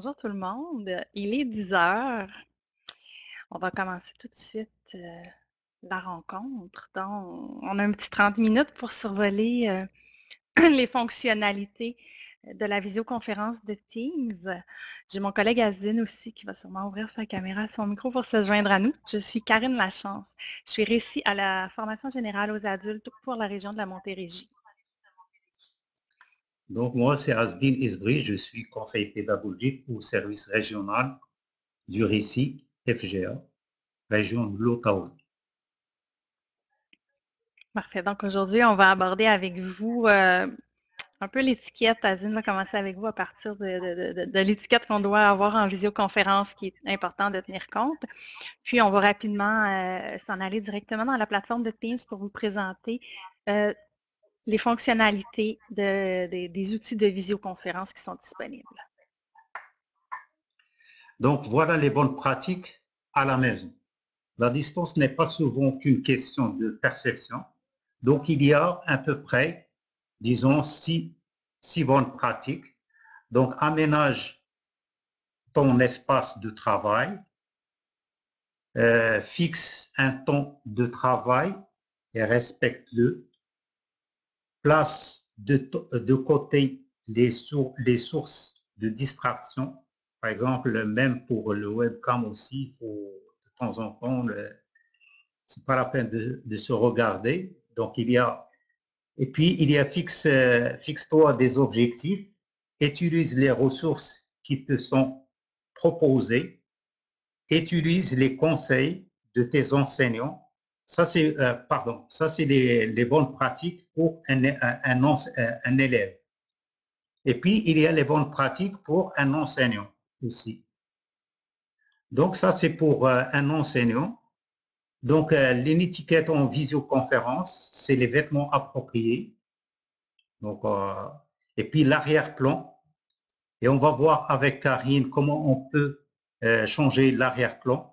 Bonjour tout le monde. Il est 10 heures. On va commencer tout de suite la rencontre. Donc, on a un petit 30 minutes pour survoler les fonctionnalités de la visioconférence de Teams. J'ai mon collègue Azine aussi qui va sûrement ouvrir sa caméra, son micro pour se joindre à nous. Je suis Karine Lachance. Je suis récie à la formation générale aux adultes pour la région de la Montérégie. Donc, moi, c'est Asdin Isbri, je suis conseiller pédagogique au service régional du récit FGA, région de l'Ottawa. Parfait. Donc aujourd'hui, on va aborder avec vous un peu l'étiquette. Azine va commencer avec vous à partir de l'étiquette qu'on doit avoir en visioconférence qui est important de tenir compte. Puis, on va rapidement s'en aller directement dans la plateforme de Teams pour vous présenter les fonctionnalités des outils de visioconférence qui sont disponibles. Donc, voilà les bonnes pratiques à la maison. La distance n'est pas souvent qu'une question de perception. Donc, il y a à peu près, disons, six bonnes pratiques. Donc, aménage ton espace de travail, fixe un temps de travail et respecte-le. Place de côté les sources de distraction. Par exemple, même pour le webcam aussi, il faut de temps en temps, c'est pas la peine de se regarder. Donc, fixe-toi des objectifs, utilise les ressources qui te sont proposées, utilise les conseils de tes enseignants. Ça, c'est les bonnes pratiques pour un élève. Et puis, il y a les bonnes pratiques pour un enseignant aussi. Donc, ça, c'est pour un enseignant. Donc, l'étiquette en visioconférence, c'est les vêtements appropriés. Donc, et puis l'arrière-plan. Et on va voir avec Karine comment on peut changer l'arrière-plan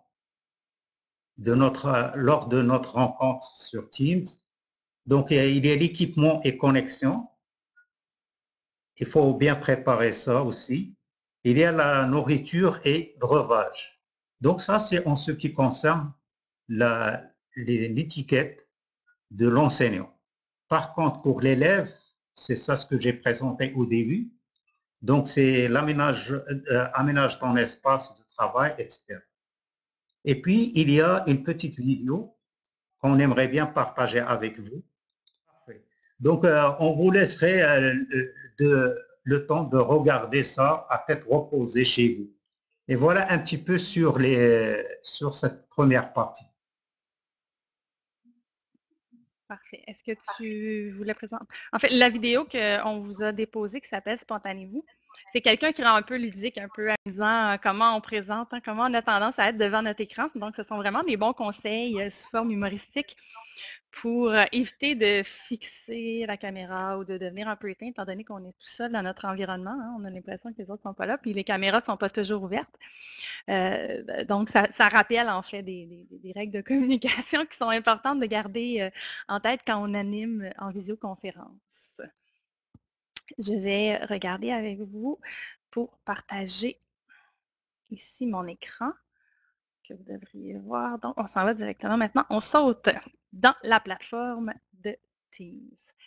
lors de notre rencontre sur Teams. Donc, il y a l'équipement et connexion. Il faut bien préparer ça aussi. Il y a la nourriture et le breuvage. Donc, ça, c'est en ce qui concerne l'étiquette de l'enseignant. Par contre, pour l'élève, c'est ça ce que j'ai présenté au début. Donc, c'est aménage ton espace de travail, etc. Et puis, il y a une petite vidéo qu'on aimerait bien partager avec vous. Donc, on vous laisserait le temps de regarder ça à tête reposée chez vous. Et voilà un petit peu sur cette première partie. Parfait. Est-ce que tu voulais présenter? En fait, la vidéo qu'on vous a déposée qui s'appelle Spontanez-vous, c'est quelqu'un qui rend un peu ludique, un peu amusant, comment on présente, comment on a tendance à être devant notre écran. Donc, ce sont vraiment des bons conseils sous forme humoristique pour éviter de fixer la caméra ou de devenir un peu éteint, étant donné qu'on est tout seul dans notre environnement. Hein, on a l'impression que les autres ne sont pas là, puis les caméras ne sont pas toujours ouvertes. Donc, ça rappelle en fait des règles de communication qui sont importantes de garder en tête quand on anime en visioconférence. Je vais regarder avec vous pour partager ici mon écran que vous devriez voir. Donc, on s'en va directement maintenant. On saute dans la plateforme de Teams.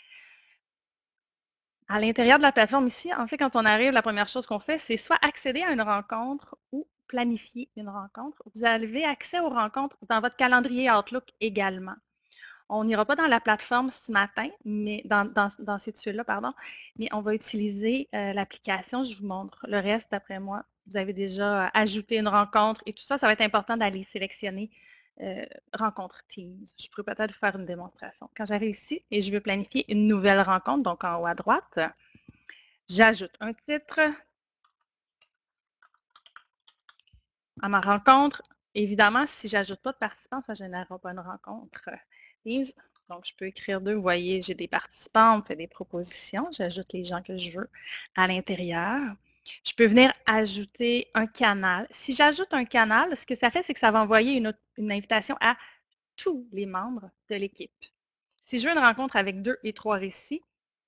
À l'intérieur de la plateforme ici, en fait, quand on arrive, la première chose qu'on fait, c'est soit accéder à une rencontre ou planifier une rencontre. Vous avez accès aux rencontres dans votre calendrier Outlook également. On n'ira pas dans la plateforme ce matin, mais dans cette tuile-là, pardon, mais on va utiliser l'application. Je vous montre le reste d'après moi. Vous avez déjà ajouté une rencontre et tout ça. Ça va être important d'aller sélectionner rencontre Teams. Je pourrais peut-être vous faire une démonstration. Quand j'arrive ici et je veux planifier une nouvelle rencontre, donc en haut à droite, j'ajoute un titre à ma rencontre. Évidemment, si je n'ajoute pas de participants, ça ne générera pas une rencontre Teams. Donc, je peux écrire deux. Vous voyez, j'ai des participants, on me fait des propositions. J'ajoute les gens que je veux à l'intérieur. Je peux venir ajouter un canal. Si j'ajoute un canal, ce que ça fait, c'est que ça va envoyer une invitation à tous les membres de l'équipe. Si je veux une rencontre avec 2 et 3 récits,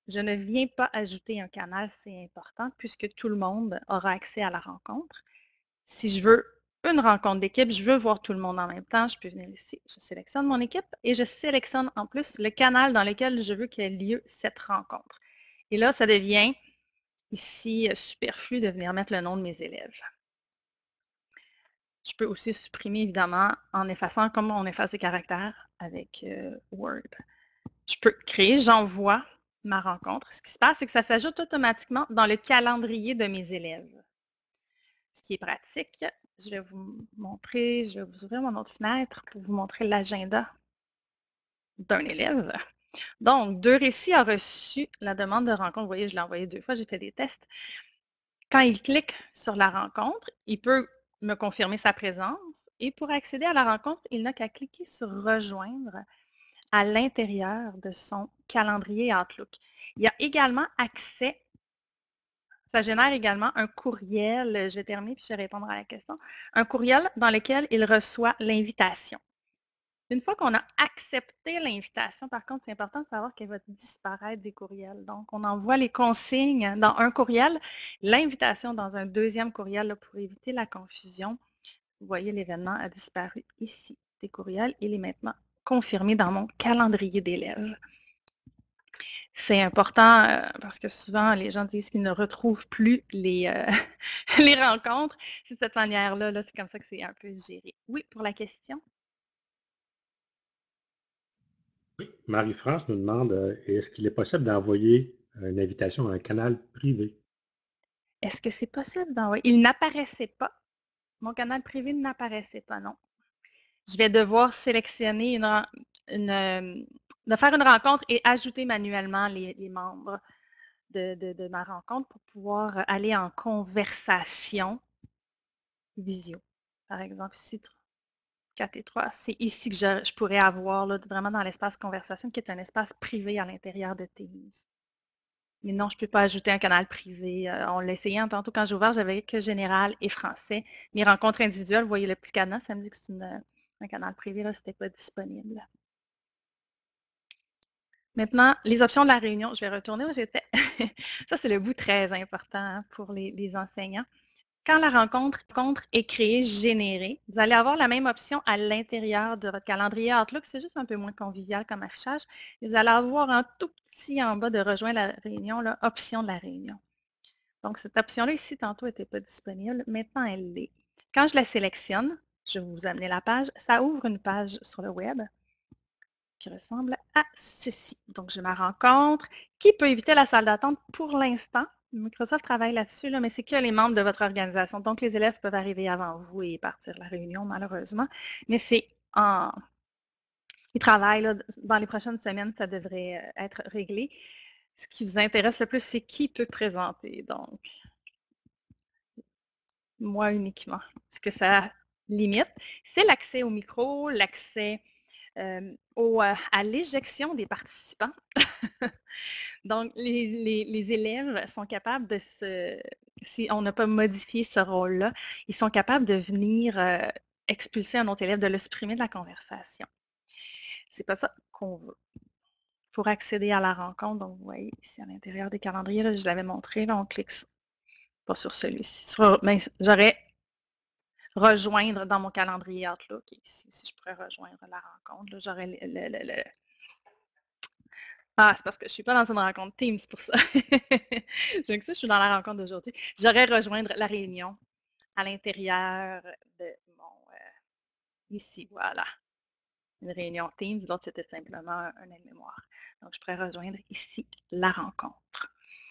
Je ne viens pas ajouter un canal, c'est important, puisque tout le monde aura accès à la rencontre. Si je veux une rencontre d'équipe, je veux voir tout le monde en même temps, je peux venir ici, je sélectionne mon équipe et je sélectionne en plus le canal dans lequel je veux qu'ait lieu cette rencontre. Et là, ça devient ici superflu de venir mettre le nom de mes élèves. Je peux aussi supprimer évidemment en effaçant comme on efface des caractères avec Word. Je peux créer, j'envoie ma rencontre. Ce qui se passe, c'est que ça s'ajoute automatiquement dans le calendrier de mes élèves. Ce qui est pratique, je vais vous montrer, je vais vous ouvrir mon autre fenêtre pour vous montrer l'agenda d'un élève. Donc, 2 récits a reçu la demande de rencontre. Vous voyez, je l'ai envoyé 2 fois, j'ai fait des tests. Quand il clique sur la rencontre, il peut me confirmer sa présence et pour accéder à la rencontre, il n'a qu'à cliquer sur rejoindre à l'intérieur de son calendrier Outlook. Il y a également accès, ça génère également un courriel, je vais terminer puis je vais répondre à la question, un courriel dans lequel il reçoit l'invitation. Une fois qu'on a accepté l'invitation, par contre, c'est important de savoir qu'elle va disparaître des courriels. Donc, on envoie les consignes dans un courriel, l'invitation dans un deuxième courriel là, pour éviter la confusion. Vous voyez, l'événement a disparu ici des courriels. Il est maintenant confirmé dans mon calendrier d'élèves. C'est important parce que souvent, les gens disent qu'ils ne retrouvent plus les, les rencontres. C'est de cette manière-là, là, c'est comme ça que c'est un peu géré. Oui, pour la question. Oui, Marie-France nous demande est-ce qu'il est possible d'envoyer une invitation à un canal privé? Est-ce que c'est possible d'envoyer? Il n'apparaissait pas. Mon canal privé n'apparaissait pas, non. Je vais devoir sélectionner de faire une rencontre et ajouter manuellement les membres de ma rencontre pour pouvoir aller en conversation visio. Par exemple, ici, 4 et 3, c'est ici que je pourrais avoir là, vraiment dans l'espace conversation, qui est un espace privé à l'intérieur de Teams. Mais non, je ne peux pas ajouter un canal privé. On l'a essayé tantôt quand j'ai ouvert, j'avais que général et français. Mes rencontres individuelles, vous voyez le petit cadenas, ça me dit que c'est un canal privé, là, c'était pas disponible. Maintenant, les options de la réunion, je vais retourner où j'étais. Ça, c'est le bout très important hein, pour les enseignants. Quand la rencontre est créée, générée, vous allez avoir la même option à l'intérieur de votre calendrier Outlook. C'est juste un peu moins convivial comme affichage. Vous allez avoir un tout petit en bas de rejoindre la réunion, là, option de la réunion. Donc, cette option-là ici, tantôt, n'était pas disponible. Maintenant, elle l'est. Quand je la sélectionne, je vais vous amener la page. Ça ouvre une page sur le web qui ressemble à ceci. Donc, j'ai ma rencontre qui peut éviter la salle d'attente pour l'instant. Microsoft travaille là-dessus, là, mais c'est que les membres de votre organisation. Donc, les élèves peuvent arriver avant vous et partir de la réunion, malheureusement. Mais c'est en... Ils travaillent là, dans les prochaines semaines, ça devrait être réglé. Ce qui vous intéresse le plus, c'est qui peut présenter. Donc, moi uniquement. Ce que ça limite, c'est l'accès au micro, l'accès à l'éjection des participants. Donc, les élèves sont capables de si on n'a pas modifié ce rôle-là, ils sont capables de venir expulser un autre élève, de le supprimer de la conversation. C'est pas ça qu'on veut. Pour accéder à la rencontre, donc vous voyez ici à l'intérieur des calendriers, là, je l'avais montré, là, on clique pas sur celui-ci. J'aurais rejoindre dans mon calendrier Outlook. Et ici aussi, je pourrais rejoindre la rencontre. J'aurais Ah, c'est parce que je ne suis pas dans une rencontre Teams pour ça. Donc ça, je suis dans la rencontre d'aujourd'hui. J'aurais rejoindre la réunion à l'intérieur de mon... ici, voilà. Une réunion Teams. L'autre, c'était simplement un aide-mémoire. Donc, je pourrais rejoindre ici la rencontre.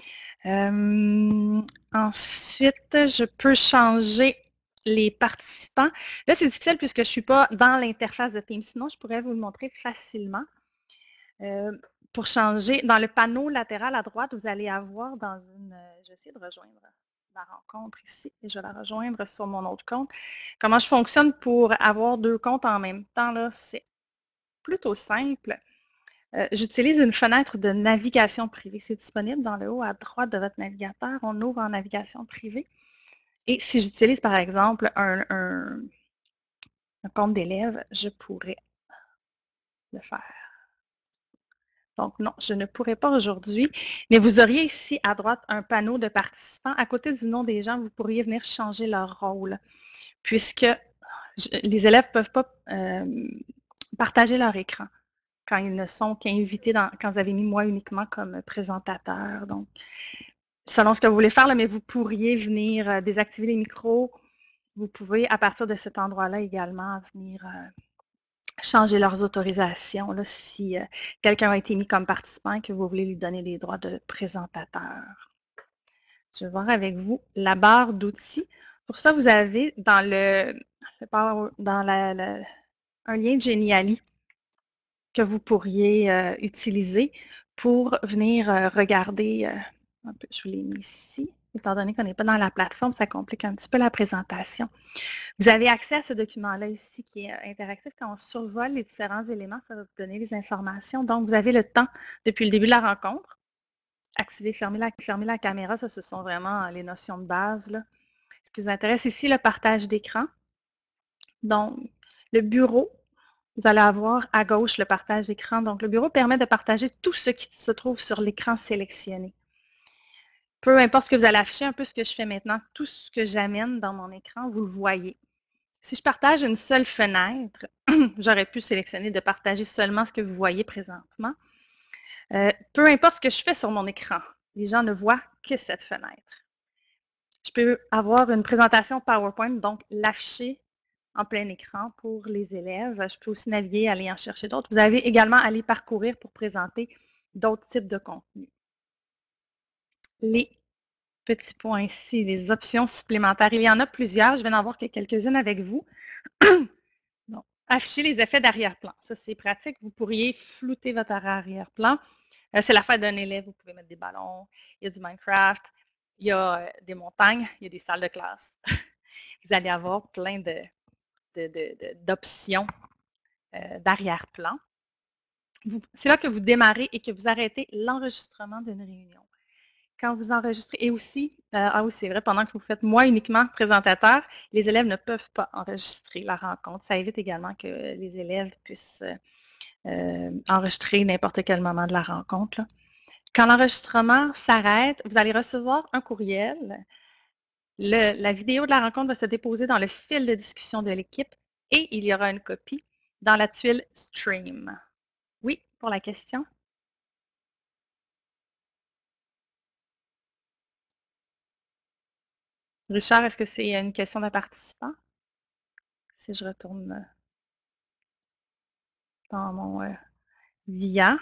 Ensuite, je peux changer les participants. Là, c'est difficile puisque je ne suis pas dans l'interface de Teams. Sinon, je pourrais vous le montrer facilement. Pour changer, dans le panneau latéral à droite, vous allez avoir dans une... je vais essayer de rejoindre la rencontre ici et je vais la rejoindre sur mon autre compte. Comment je fonctionne pour avoir 2 comptes en même temps? Là, c'est plutôt simple. J'utilise une fenêtre de navigation privée. C'est disponible dans le haut à droite de votre navigateur. On ouvre en navigation privée. Et si j'utilise, par exemple, un compte d'élève, je pourrais le faire. Donc non, je ne pourrai pas aujourd'hui, mais vous auriez ici à droite un panneau de participants. À côté du nom des gens, vous pourriez venir changer leur rôle, puisque les élèves ne peuvent pas partager leur écran quand ils ne sont qu'invités, quand vous avez mis moi uniquement comme présentateur. Donc, selon ce que vous voulez faire, là, mais vous pourriez venir désactiver les micros. Vous pouvez, à partir de cet endroit-là également, venir changer leurs autorisations là, si quelqu'un a été mis comme participant et que vous voulez lui donner les droits de présentateur. Je vais voir avec vous la barre d'outils. Pour ça, vous avez dans un lien de Geniali que vous pourriez utiliser pour venir regarder. Un peu, je vous l'ai mis ici. Étant donné qu'on n'est pas dans la plateforme, ça complique un petit peu la présentation. Vous avez accès à ce document-là ici qui est interactif. Quand on survole les différents éléments, ça va vous donner les informations. Donc, vous avez le temps depuis le début de la rencontre. Activer, fermer la caméra, ça, ce sont vraiment les notions de base, là. Ce qui vous intéresse ici, le partage d'écran. Donc, le bureau, vous allez avoir à gauche le partage d'écran. Donc, le bureau permet de partager tout ce qui se trouve sur l'écran sélectionné. Peu importe ce que vous allez afficher, un peu ce que je fais maintenant, tout ce que j'amène dans mon écran, vous le voyez. Si je partage une seule fenêtre, j'aurais pu sélectionner de partager seulement ce que vous voyez présentement. Peu importe ce que je fais sur mon écran, les gens ne voient que cette fenêtre. Je peux avoir une présentation PowerPoint, donc l'afficher en plein écran pour les élèves. Je peux aussi naviguer, aller en chercher d'autres. Vous avez également à les parcourir pour présenter d'autres types de contenus. Les petits points ici, les options supplémentaires. Il y en a plusieurs. Je vais en voir que quelques-unes avec vous. Donc, afficher les effets d'arrière-plan. Ça, c'est pratique. Vous pourriez flouter votre arrière-plan. C'est la fête d'un élève. Vous pouvez mettre des ballons. Il y a du Minecraft. Il y a des montagnes. Il y a des salles de classe. Vous allez avoir plein d'options d'arrière-plan. C'est là que vous démarrez et que vous arrêtez l'enregistrement d'une réunion. Quand vous enregistrez, et aussi, oui, c'est vrai, pendant que vous faites moi uniquement présentateur, les élèves ne peuvent pas enregistrer la rencontre. Ça évite également que les élèves puissent enregistrer n'importe quel moment de la rencontre, là. Quand l'enregistrement s'arrête, vous allez recevoir un courriel. La vidéo de la rencontre va se déposer dans le fil de discussion de l'équipe et il y aura une copie dans la tuile Stream. Oui, pour la question? Richard, est-ce que c'est une question d'un participant? Si je retourne dans mon VIA.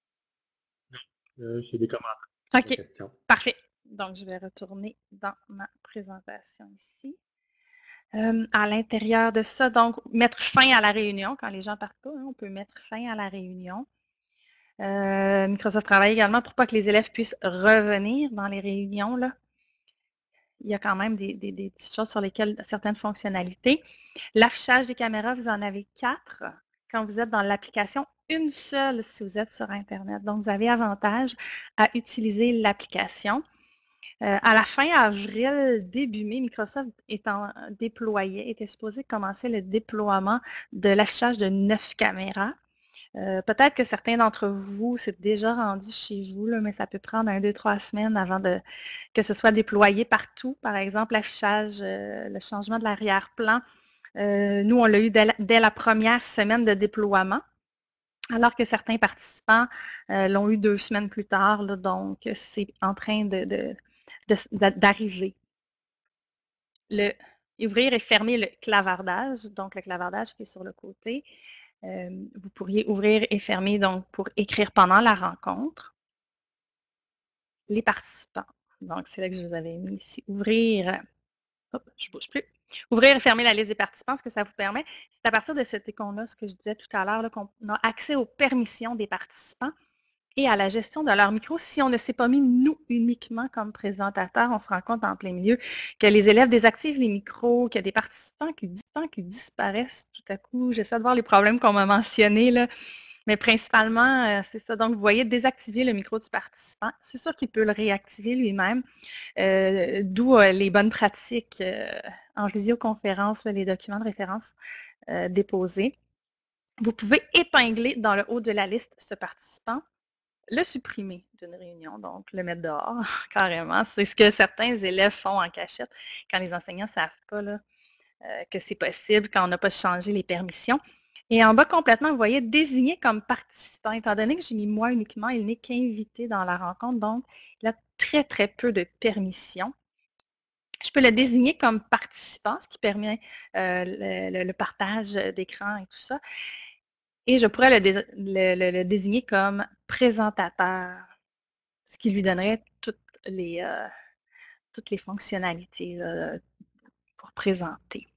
J'ai des commentaires. OK, Des questions. parfait. Donc, je vais retourner dans ma présentation ici. À l'intérieur de ça, donc, mettre fin à la réunion. Quand les gens partent pas, on peut mettre fin à la réunion. Microsoft travaille également pour pas que les élèves puissent revenir dans les réunions, là. Il y a quand même des petites choses sur lesquelles certaines fonctionnalités. L'affichage des caméras, vous en avez 4. Quand vous êtes dans l'application, une seule si vous êtes sur Internet. Donc, vous avez avantage à utiliser l'application. À la fin avril, début mai, Microsoft était supposé commencer le déploiement de l'affichage de 9 caméras. Peut-être que certains d'entre vous, c'est déjà rendu chez vous, là, mais ça peut prendre 1, 2, 3 semaines avant que ce soit déployé partout. Par exemple, l'affichage, le changement de l'arrière-plan. Nous, on l'a eu dès la première semaine de déploiement, alors que certains participants l'ont eu 2 semaines plus tard. Là, donc, c'est en train d'arriver. Ouvrir et fermer le clavardage, donc le clavardage qui est sur le côté. Vous pourriez ouvrir et fermer donc pour écrire pendant la rencontre. Les participants. Donc, c'est là que je vous avais mis ici. Ouvrir, je ne bouge plus. Ouvrir et fermer la liste des participants, ce que ça vous permet, c'est à partir de cet icône-là, ce que je disais tout à l'heure, qu'on a accès aux permissions des participants et à la gestion de leur micro. Si on ne s'est pas mis, nous, uniquement comme présentateurs, on se rend compte en plein milieu que les élèves désactivent les micros, qu'il y a des participants qui disparaissent tout à coup. J'essaie de voir les problèmes qu'on m'a mentionnés, là. Mais principalement, c'est ça. Donc, vous voyez, désactiver le micro du participant. C'est sûr qu'il peut le réactiver lui-même, d'où les bonnes pratiques en visioconférence, les documents de référence déposés. Vous pouvez épingler dans le haut de la liste ce participant. le supprimer d'une réunion, donc le mettre dehors, carrément. C'est ce que certains élèves font en cachette quand les enseignants ne savent pas là, que c'est possible, quand on n'a pas changé les permissions. Et en bas complètement, vous voyez, désigner comme participant. Étant donné que j'ai mis moi uniquement, il n'est qu'invité dans la rencontre, donc il a très, très peu de permissions. Je peux le désigner comme participant, ce qui permet le partage d'écran et tout ça. Et je pourrais le désigner comme présentateur, ce qui lui donnerait toutes les fonctionnalités pour présenter.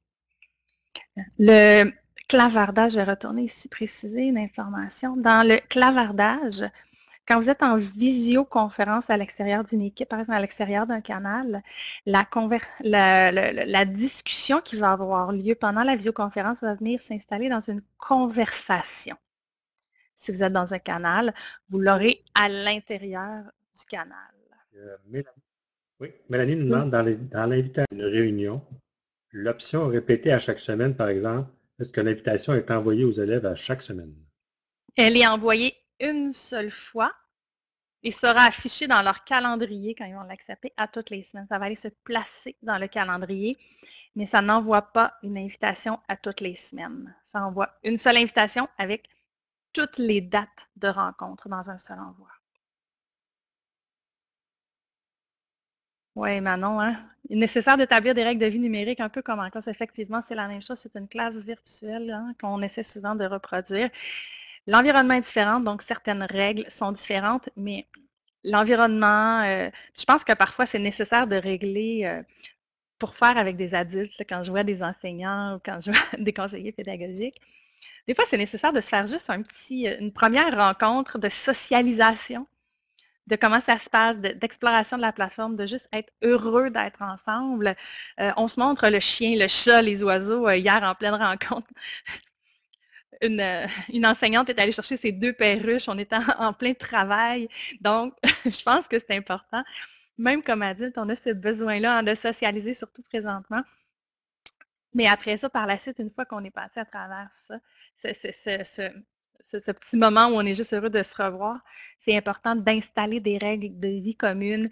Le clavardage, je vais retourner ici préciser une information. Dans le clavardage, quand vous êtes en visioconférence à l'extérieur d'une équipe, par exemple à l'extérieur d'un canal, la discussion qui va avoir lieu pendant la visioconférence va venir s'installer dans une conversation. Si vous êtes dans un canal, vous l'aurez à l'intérieur du canal. Mélanie nous demande, dans l'invitation à une réunion, l'option répétée à chaque semaine, par exemple, est-ce que l'invitation est envoyée aux élèves à chaque semaine? Elle est envoyée une seule fois et sera affichée dans leur calendrier quand ils vont l'accepter à toutes les semaines. Ça va aller se placer dans le calendrier, mais ça n'envoie pas une invitation à toutes les semaines. Ça envoie une seule invitation avec toutes les dates de rencontre dans un seul envoi. Oui, Manon, hein? Il est nécessaire d'établir des règles de vie numérique, un peu comme en classe. Effectivement, c'est la même chose. C'est une classe virtuelle hein, qu'on essaie souvent de reproduire. L'environnement est différent, donc certaines règles sont différentes, mais l'environnement, je pense que parfois c'est nécessaire de régler pour faire avec des adultes, là, quand je vois des enseignants ou quand je vois des conseillers pédagogiques. Des fois, c'est nécessaire de se faire juste une première rencontre de socialisation, de comment ça se passe, d'exploration de la plateforme, de juste être heureux d'être ensemble. On se montre le chien, le chat, les oiseaux hier en pleine rencontre. Une enseignante est allée chercher ses 2 perruches, on était en plein travail. Donc, je pense que c'est important. Même comme adulte, on a ce besoin-là hein, de socialiser, surtout présentement. Mais après ça, par la suite, une fois qu'on est passé à travers ça, ce petit moment où on est juste heureux de se revoir, c'est important d'installer des règles de vie communes.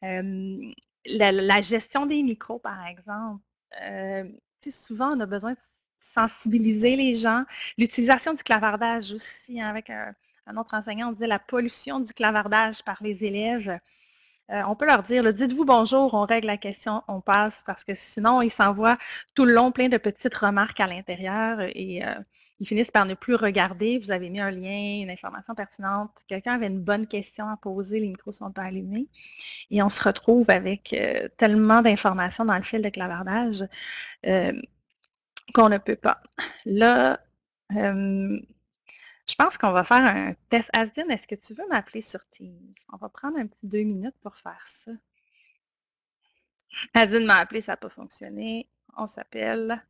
La gestion des micros, par exemple. Souvent, on a besoin de sensibiliser les gens. L'utilisation du clavardage aussi, hein, avec un autre enseignant, on disait la pollution du clavardage par les élèves. On peut leur dire, dites-vous bonjour, on règle la question, on passe, parce que sinon, ils s'envoient tout le long plein de petites remarques à l'intérieur et ils finissent par ne plus regarder. Vous avez mis un lien, une information pertinente, quelqu'un avait une bonne question à poser, les micros sont pas allumés et on se retrouve avec tellement d'informations dans le fil de clavardage qu'on ne peut pas. Là, je pense qu'on va faire un test. Asdine, est-ce que tu veux m'appeler sur Teams? On va prendre un petit 2 minutes pour faire ça. Asdine m'a appelé, ça n'a pas fonctionné. On s'appelle.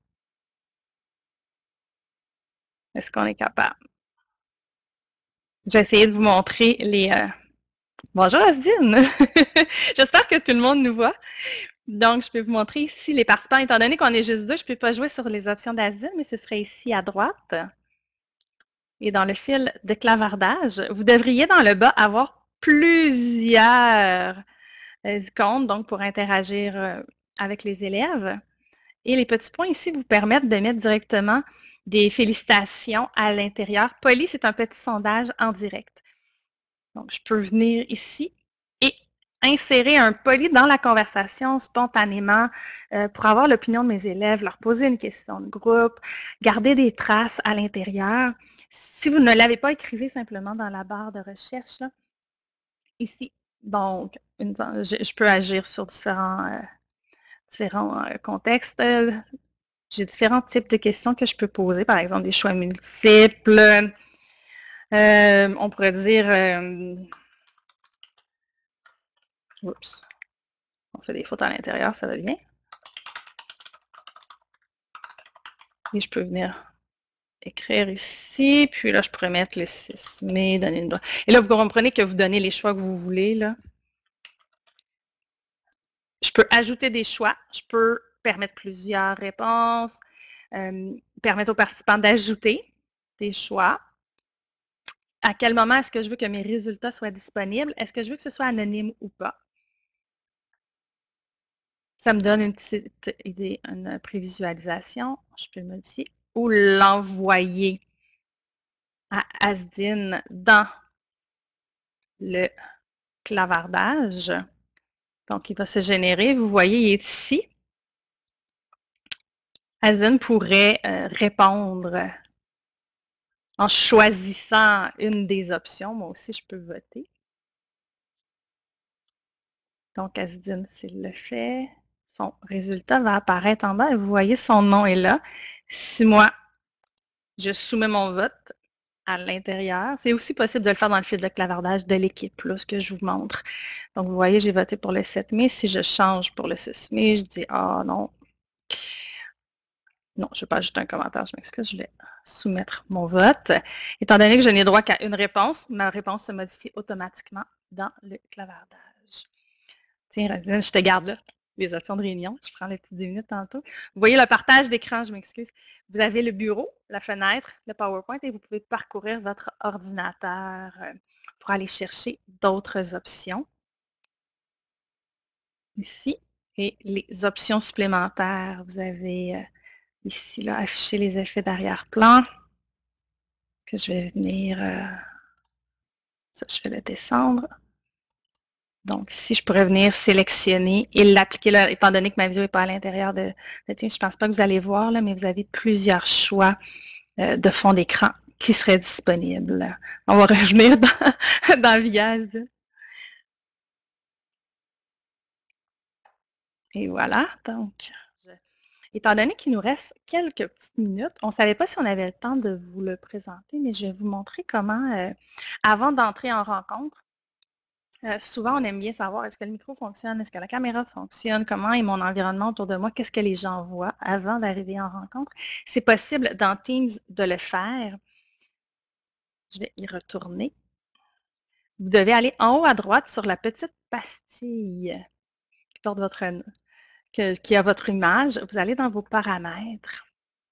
Est-ce qu'on est capable? J'ai essayé de vous montrer les... Bonjour Asdine! J'espère que tout le monde nous voit. Donc, je peux vous montrer ici les participants. Étant donné qu'on est juste 2, je ne peux pas jouer sur les options d'Asdine, mais ce serait ici à droite. Et dans le fil de clavardage, vous devriez dans le bas avoir plusieurs icônes donc pour interagir avec les élèves. Et les petits points ici vous permettent de mettre directement des félicitations à l'intérieur. Polly, c'est un petit sondage en direct. Donc, je peux venir ici et insérer un Polly dans la conversation spontanément pour avoir l'opinion de mes élèves, leur poser une question de groupe, garder des traces à l'intérieur. Si vous ne l'avez pas, écrivez simplement dans la barre de recherche, là, ici. Donc, je peux agir sur différents contextes. J'ai différents types de questions que je peux poser, par exemple des choix multiples. On pourrait dire... oups, on fait des fautes à l'intérieur, ça va bien. Et je peux venir écrire ici, puis là, je pourrais mettre le 6 mai, donner une... Et là, vous comprenez que vous donnez les choix que vous voulez, là. Je peux ajouter des choix, je peux permettre plusieurs réponses, permettre aux participants d'ajouter des choix. À quel moment est-ce que je veux que mes résultats soient disponibles? Est-ce que je veux que ce soit anonyme ou pas? Ça me donne une petite idée, une prévisualisation. Je peux le modifier ou l'envoyer à Asdin dans le clavardage. Donc, il va se générer. Vous voyez, il est ici. Asdin pourrait répondre en choisissant une des options. Moi aussi, je peux voter. Donc, Asdin, s'il le fait, son résultat va apparaître en bas et vous voyez, son nom est là. Si moi, je soumets mon vote à l'intérieur, c'est aussi possible de le faire dans le fil de clavardage de l'équipe, là, ce que je vous montre. Donc, vous voyez, j'ai voté pour le 7 mai. Si je change pour le 6 mai, je dis « Ah non, non, je ne vais pas ajouter un commentaire, je m'excuse, je voulais soumettre mon vote. » Étant donné que je n'ai droit qu'à une réponse, ma réponse se modifie automatiquement dans le clavardage. Tiens, je te garde là, les options de réunion. Je prends les petites 10 minutes tantôt. Vous voyez le partage d'écran, je m'excuse. Vous avez le bureau, la fenêtre, le PowerPoint et vous pouvez parcourir votre ordinateur pour aller chercher d'autres options. Ici, et les options supplémentaires. Vous avez ici, là, afficher les effets d'arrière-plan. Que je vais venir, ça, je vais le descendre. Donc, ici, je pourrais venir sélectionner et l'appliquer là, étant donné que ma vidéo n'est pas à l'intérieur de Teams. Je ne pense pas que vous allez voir, là, mais vous avez plusieurs choix de fond d'écran qui seraient disponibles. On va revenir dans Viaz. Et voilà, donc, étant donné qu'il nous reste quelques petites minutes, on ne savait pas si on avait le temps de vous le présenter, mais je vais vous montrer comment, avant d'entrer en rencontre, souvent, on aime bien savoir est-ce que le micro fonctionne, est-ce que la caméra fonctionne, comment est mon environnement autour de moi, qu'est-ce que les gens voient avant d'arriver en rencontre. C'est possible dans Teams de le faire. Je vais y retourner. Vous devez aller en haut à droite sur la petite pastille qui porte votre qui a votre image. Vous allez dans vos paramètres,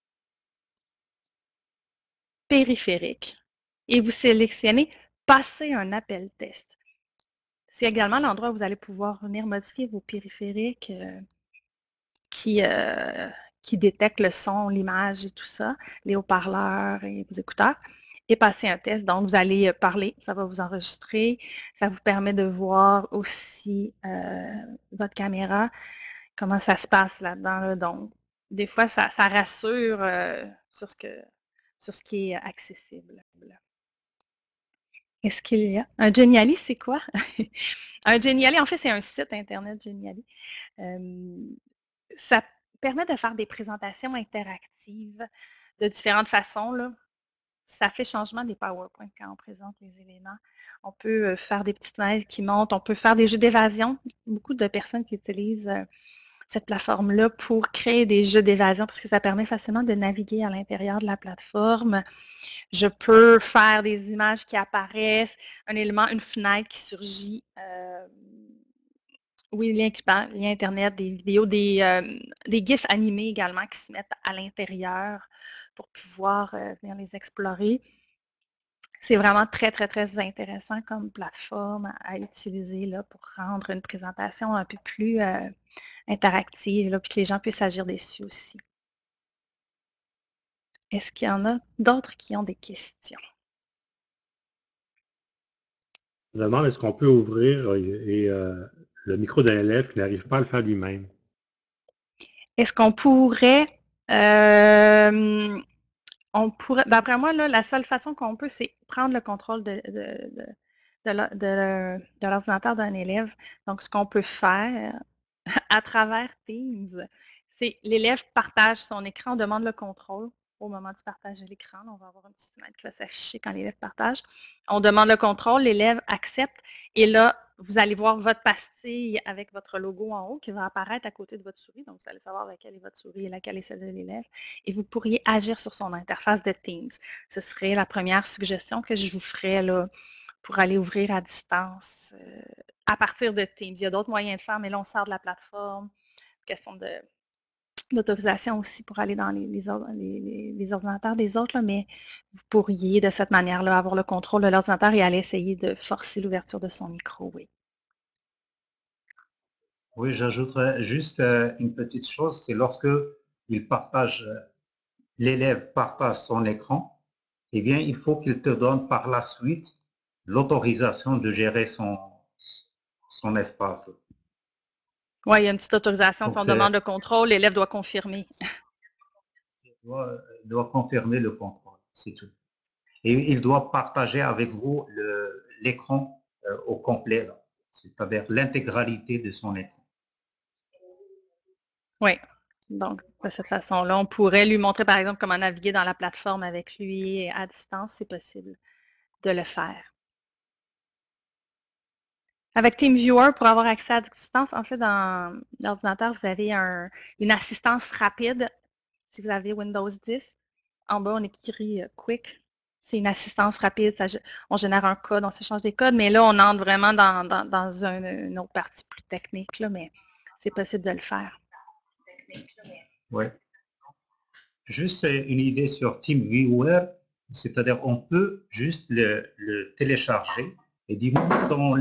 périphériques, et vous sélectionnez passer un appel test. C'est également l'endroit où vous allez pouvoir venir modifier vos périphériques qui détectent le son, l'image et tout ça, les haut-parleurs et vos écouteurs, et passer un test. Donc, vous allez parler, ça va vous enregistrer, ça vous permet de voir aussi votre caméra, comment ça se passe là-dedans. Là. Donc, des fois, ça rassure sur ce qui est accessible. Est-ce qu'il y a un Geniali, c'est quoi? Un Geniali, en fait, c'est un site internet Geniali. Ça permet de faire des présentations interactives de différentes façons, là. Ça fait changement des PowerPoint quand on présente les éléments. On peut faire des petites mails qui montent, on peut faire des jeux d'évasion. Beaucoup de personnes qui utilisent cette plateforme-là pour créer des jeux d'évasion parce que ça permet facilement de naviguer à l'intérieur de la plateforme. Je peux faire des images qui apparaissent, un élément, une fenêtre qui surgit. Oui, lien Internet, des vidéos, des GIFs animés également qui se mettent à l'intérieur pour pouvoir venir les explorer. C'est vraiment très, très, très intéressant comme plateforme à utiliser là, pour rendre une présentation un peu plus interactive, là, puis que les gens puissent agir dessus aussi. Est-ce qu'il y en a d'autres qui ont des questions? Je me demande, est-ce qu'on peut ouvrir le micro d'un élève qui n'arrive pas à le faire lui-même? Est-ce qu'on pourrait, d'après moi, là, la seule façon qu'on peut, c'est prendre le contrôle de l'ordinateur d'un élève. Donc, ce qu'on peut faire à travers Teams, c'est l'élève partage son écran, on demande le contrôle au moment du partage de l'écran. On va avoir une petite fenêtre qui va s'afficher quand l'élève partage. On demande le contrôle, l'élève accepte et là, vous allez voir votre pastille avec votre logo en haut qui va apparaître à côté de votre souris. Donc, vous allez savoir laquelle est votre souris et laquelle est celle de l'élève. Et vous pourriez agir sur son interface de Teams. Ce serait la première suggestion que je vous ferais là, pour aller ouvrir à distance à partir de Teams. Il y a d'autres moyens de faire, mais là, on sort de la plateforme. Question de l'autorisation aussi pour aller dans les ordinateurs des autres, là, mais vous pourriez de cette manière-là avoir le contrôle de l'ordinateur et aller essayer de forcer l'ouverture de son micro, oui. Oui, j'ajouterais juste une petite chose, c'est lorsque l'élève partage son écran, eh bien, il faut qu'il te donne par la suite l'autorisation de gérer son espace. Oui, il y a une petite autorisation. Donc, Si on demande le contrôle, l'élève doit confirmer. il doit confirmer le contrôle, c'est tout. Et il doit partager avec vous l'écran au complet, c'est-à-dire l'intégralité de son écran. Oui. Donc, de cette façon-là, on pourrait lui montrer, par exemple, comment naviguer dans la plateforme avec lui à distance, c'est possible de le faire. Avec TeamViewer, pour avoir accès à distance, en fait, dans l'ordinateur, vous avez une assistance rapide. Si vous avez Windows 10, en bas, on écrit Quick. C'est une assistance rapide. On génère un code, on s'échange des codes, mais là, on entre vraiment dans une autre partie plus technique, là, mais c'est possible de le faire. Oui. Juste une idée sur TeamViewer, c'est-à-dire on peut juste le télécharger et du moment dans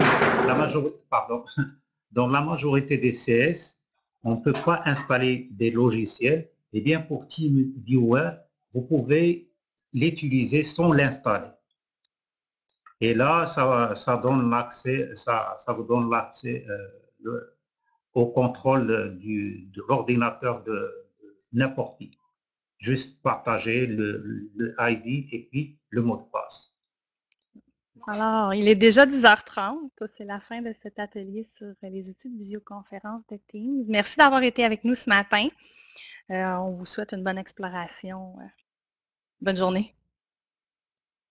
la majorité des CS, on ne peut pas installer des logiciels. Eh bien, pour TeamViewer, vous pouvez l'utiliser sans l'installer. Et là, ça donne l'accès, ça vous donne l'accès au contrôle de l'ordinateur de n'importe qui. Juste partager le ID et puis le mot de passe. Alors, il est déjà 10h30. C'est la fin de cet atelier sur les outils de visioconférence de Teams. Merci d'avoir été avec nous ce matin. On vous souhaite une bonne exploration. Bonne journée.